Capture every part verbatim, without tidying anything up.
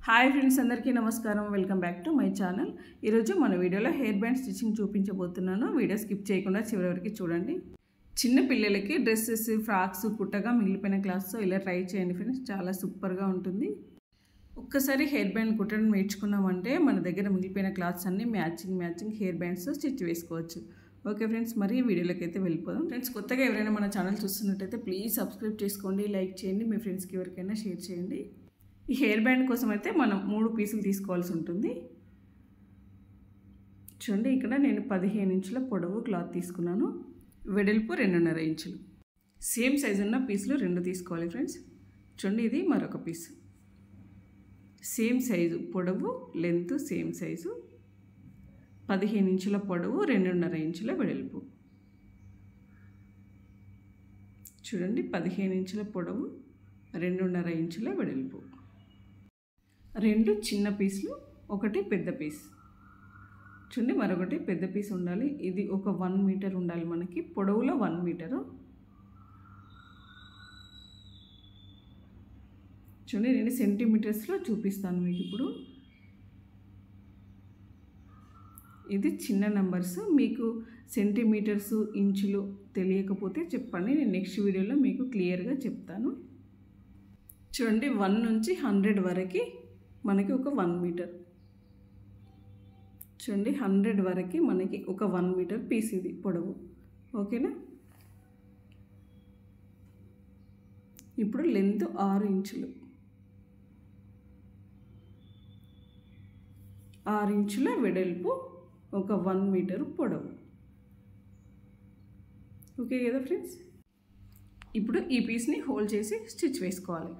Hi friends, అందరికీ నమస్కారం. Welcome back to my channel. ఈరోజు మన వీడియోలో హెయిర్ బ్యాండ్ స్టిచ్చింగ్ చూపించబోతున్నాను. వీడియో స్కిప్ చేయకుండా చివరి వరకు చూడండి. చిన్న పిల్లలకి డ్రెస్సెస్, ఫ్రాక్స్ కుట్టగా మిగిలిపోయిన క్లాత్స్తో ఇలా ట్రై చేయండి ఫ్రెండ్స్. చాలా సూపర్గా ఉంటుంది. ఒక్కసారి హెయిర్ బ్యాండ్ కుట్టడం నేర్చుకున్నామంటే మన దగ్గర మిగిలిపోయిన క్లాత్స్ అన్నీ matching matching hair bands stitch వేసుకోవచ్చు. ఓకే ఫ్రెండ్స్, మరి వీడియోలోకి అయితే వెళ్ళిపోదాం. ఫ్రెండ్స్, కొత్తగా ఎవరైనా మన ఛానల్ చూస్తున్నట్టయితే ప్లీజ్ సబ్స్క్రైబ్ చేసుకోండి, లైక్ చేయండి, మీ ఫ్రెండ్స్కి ఎవరికైనా షేర్ చేయండి. ఈ హెయిర్ బ్యాండ్ కోసం అయితే మనం మూడు పీసులు తీసుకోవాల్సి ఉంటుంది. చూడండి, ఇక్కడ నేను పదిహేను ఇంచుల పొడవు క్లాత్ తీసుకున్నాను. వెడల్పు రెండున్నర ఇంచులు. సేమ్ సైజు ఉన్న పీసులు రెండు తీసుకోవాలి ఫ్రెండ్స్. చూడండి, ఇది మరొక పీసు. సేమ్ సైజు పొడవు, లెంత్ సేమ్ సైజు, పదిహేను ఇంచుల పొడవు, రెండున్నర ఇంచుల వెడల్పు. చూడండి, పదిహేను ఇంచుల పొడవు, రెండున్నర ఇంచుల వెడల్పు. రెండు చిన్న పీసులు, ఒకటి పెద్ద పీస్. చూడండి, మరొకటి పెద్ద పీస్ ఉండాలి. ఇది ఒక వన్ మీటర్ ఉండాలి మనకి, పొడవులో వన్ మీటరు. చూడండి, నేను సెంటీమీటర్స్లో చూపిస్తాను మీకు ఇప్పుడు. ఇది చిన్న నెంబర్స్. మీకు సెంటీమీటర్స్, ఇంచులు తెలియకపోతే చెప్పండి, నేను నెక్స్ట్ వీడియోలో మీకు క్లియర్గా చెప్తాను. చూడండి, వన్ నుంచి హండ్రెడ్ వరకు మనకి ఒక వన్ మీటర్. చూడండి, హండ్రెడ్ వరకు మనకి ఒక వన్ మీటర్ పీస్ ఇది పొడవు. ఓకేనా? ఇప్పుడు లెంత్ ఆరు ఇంచులు, ఆరు ఇంచుల వెడల్పు, ఒక వన్ మీటర్ పొడవు. ఓకే కదా ఫ్రెండ్స్? ఇప్పుడు ఈ పీస్ని హోల్డ్ చేసి స్టిచ్ వేసుకోవాలి.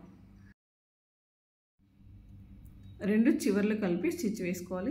రెండు చివర్లు కలిపి స్టిచ్ వేసుకోవాలి.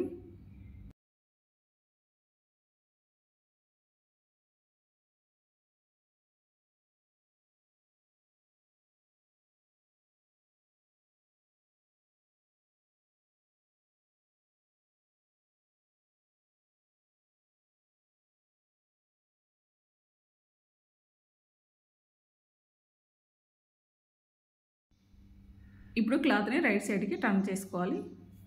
ఇప్పుడు క్లాత్ని రైట్ సైడ్కి టర్న్ చేసుకోవాలి.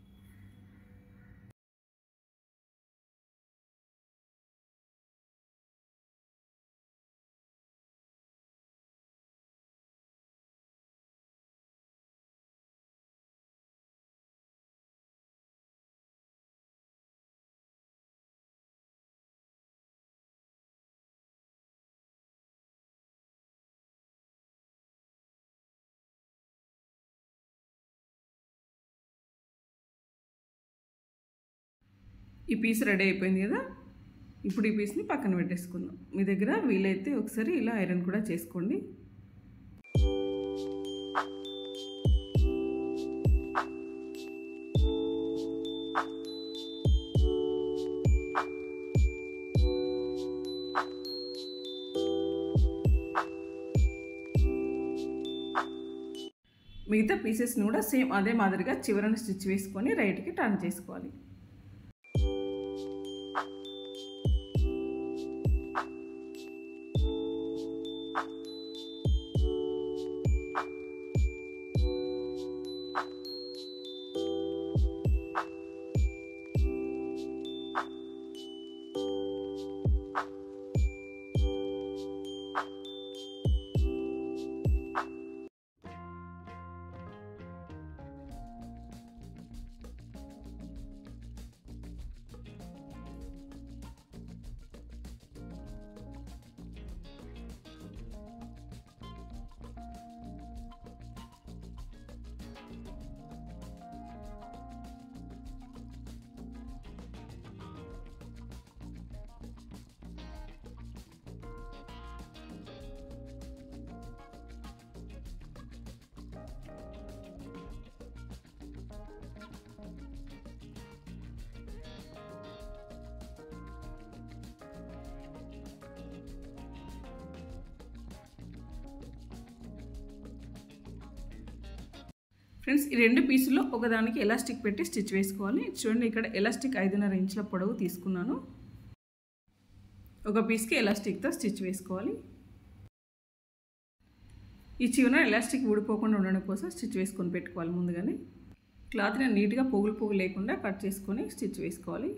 ఈ పీస్ రెడీ అయిపోయింది కదా. ఇప్పుడు ఈ పీస్ని పక్కన పెట్టేసుకుందాం. మీ దగ్గర వీలైతే ఒకసారి ఇలా ఐరన్ కూడా చేసుకోండి. మిగతా పీసెస్ని కూడా సేమ్ అదే మాదిరిగా చివరన స్టిచ్ వేసుకొని రైట్కి టర్న్ చేసుకోవాలి. ఫ్రెండ్స్, ఈ రెండు పీసుల్లో ఒకదానికి ఎలాస్టిక్ పెట్టి స్టిచ్ వేసుకోవాలి. చూడండి, ఇక్కడ ఎలాస్టిక్ ఐదున్నర ఇంచుల పొడవు తీసుకున్నాను. ఒక పీస్కి ఎలాస్టిక్తో స్టిచ్ వేసుకోవాలి. ఈ చివర ఎలాస్టిక్ ఊడిపోకుండా ఉండడం కోసం స్టిచ్ వేసుకొని పెట్టుకోవాలి ముందుగానే. క్లాత్ని నీట్గా పొగులు పొగులు లేకుండా కట్ చేసుకొని స్టిచ్ వేసుకోవాలి.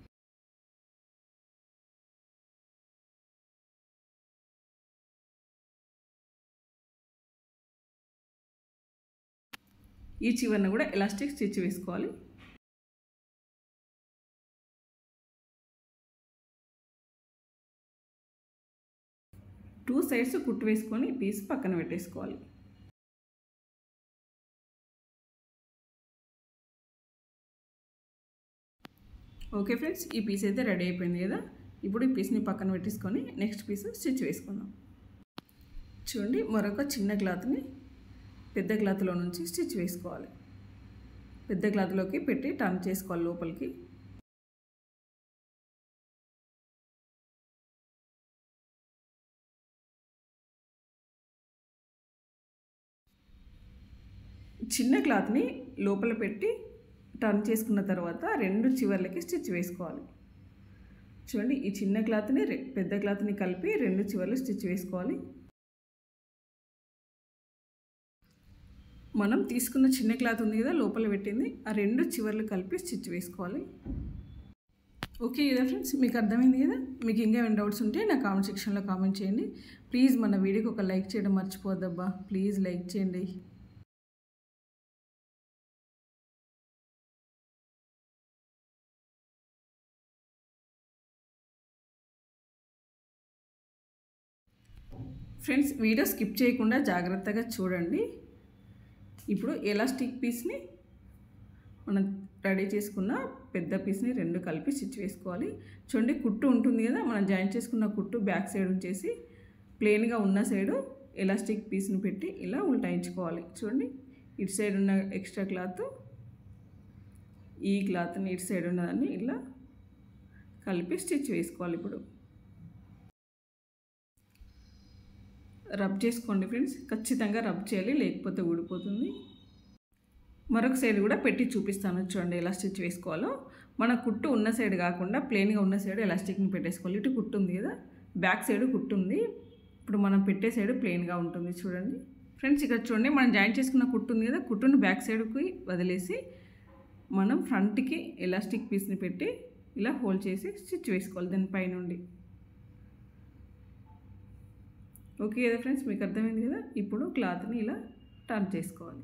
ఈ చివరన కూడా ఎలాస్టిక్ స్టిచ్ వేసుకోవాలి. టూ సైడ్స్ కుట్టు వేసుకొని పీస్ పక్కన పెట్టేసుకోవాలి. ఓకే ఫ్రెండ్స్, ఈ పీస్ అయితే రెడీ అయిపోయింది కదా. ఇప్పుడు ఈ పీస్ని పక్కన పెట్టేసుకొని నెక్స్ట్ పీస్ స్టిచ్ వేసుకుందాం. చూడండి, మరొక చిన్న క్లాత్ని పెద్ద క్లాత్లో నుంచి స్టిచ్ వేసుకోవాలి. పెద్ద క్లాత్లోకి పెట్టి టర్న్ చేసుకోవాలి లోపలికి. చిన్న క్లాత్ని లోపల పెట్టి టర్న్ చేసుకున్న తర్వాత రెండు చివర్లకి స్టిచ్ వేసుకోవాలి. చూడండి, ఈ చిన్న క్లాత్ని పెద్ద క్లాత్ని కలిపి రెండు చివర్లు స్టిచ్ వేసుకోవాలి. మనం తీసుకున్న చిన్న క్లాత్ ఉంది కదా లోపల పెట్టింది, ఆ రెండు చివర్లు కలిపి స్టిచ్ వేసుకోవాలి. ఓకే కదా ఫ్రెండ్స్, మీకు అర్థమైంది కదా. మీకు ఇంకా ఏమైనా డౌట్స్ ఉంటే నా కామెంట్ సెక్షన్లో కామెంట్ చేయండి. ప్లీజ్ మన వీడియోకి ఒక లైక్ చేయడం మర్చిపోద్దబ్బా, ప్లీజ్ లైక్ చేయండి. ఫ్రెండ్స్, వీడియో స్కిప్ చేయకుండా జాగ్రత్తగా చూడండి. ఇప్పుడు ఎలాస్టిక్ పీస్ని మనం రెడీ చేసుకున్న పెద్ద పీస్ని రెండు కలిపి స్టిచ్ వేసుకోవాలి. చూడండి, కుట్టు ఉంటుంది కదా, మనం జాయిన్ చేసుకున్న కుట్టు బ్యాక్ సైడ్ ఉంచేసి ప్లెయిన్గా ఉన్న సైడు ఎలాస్టిక్ పీస్ని పెట్టి ఇలా ఉల్టాయించుకోవాలి. చూడండి, ఇటు సైడ్ ఉన్న ఎక్స్ట్రా క్లాత్ ఈ క్లాత్ని ఇటు సైడ్ ఉన్నదాన్ని ఇలా కలిపి స్టిచ్ వేసుకోవాలి. ఇప్పుడు రబ్ చేసుకోండి ఫ్రెండ్స్, ఖచ్చితంగా రబ్ చేయాలి, లేకపోతే ఊడిపోతుంది. మరొక సైడ్ కూడా పెట్టి చూపిస్తాను చూడండి ఎలా స్టిచ్ వేసుకోవాలో. మన కుట్టు ఉన్న సైడ్ కాకుండా ప్లెయిన్గా ఉన్న సైడ్ ఎలాస్టిక్ని పెట్టేసుకోవాలి. ఇటు కుట్టు ఉంది కదా, బ్యాక్ సైడ్ కుట్టు ఉంది, ఇప్పుడు మనం పెట్టే సైడ్ ప్లెయిన్గా ఉంటుంది. చూడండి ఫ్రెండ్స్, ఇక్కడ చూడండి, మనం జాయిన్ చేసుకున్న కుట్టు ఉంది కదా, కుట్టును బ్యాక్ సైడ్కి వదిలేసి మనం ఫ్రంట్కి ఎలాస్టిక్ పీస్ని పెట్టి ఇలా హోల్డ్ చేసి స్టిచ్ వేసుకోవాలి దానిపై నుండి. ఓకే కదా ఫ్రెండ్స్, మీకు అర్థమైంది కదా. ఇప్పుడు క్లాత్ని ఇలా టర్న్ చేసుకోవాలి.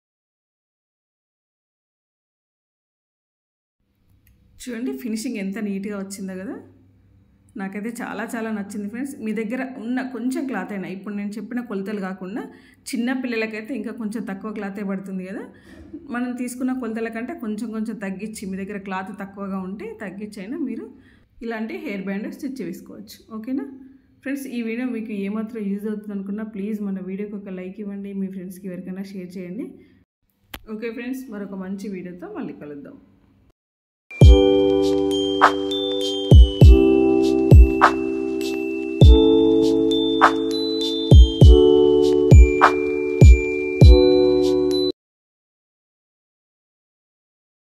చూడండి, ఫినిషింగ్ ఎంత నీట్గా వచ్చిందో కదా. నాకైతే చాలా చాలా నచ్చింది ఫ్రెండ్స్. మీ దగ్గర ఉన్న కొంచెం క్లాత్ అయినా, ఇప్పుడు నేను చెప్పిన కొలతలు కాకుండా చిన్న పిల్లలకైతే ఇంకా కొంచెం తక్కువ క్లాతే పడుతుంది కదా, మనం తీసుకున్న కొలతల కంటే కొంచెం కొంచెం తగ్గించి, మీ దగ్గర క్లాత్ తక్కువగా ఉంటే తగ్గించైనా మీరు ఇలాంటి హెయిర్ బ్యాండ్ స్టిచ్ వేసుకోవచ్చు. ఓకేనా ఫ్రెండ్స్, ఈ వీడియో మీకు ఏమాత్రం యూజ్ అవుతుంది అనుకున్నా ప్లీజ్ మన వీడియోకి ఒక లైక్ ఇవ్వండి, మీ ఫ్రెండ్స్కి ఎవరికైనా షేర్ చేయండి. ఓకే ఫ్రెండ్స్, మరొక మంచి వీడియోతో మళ్ళీ కలుద్దాం.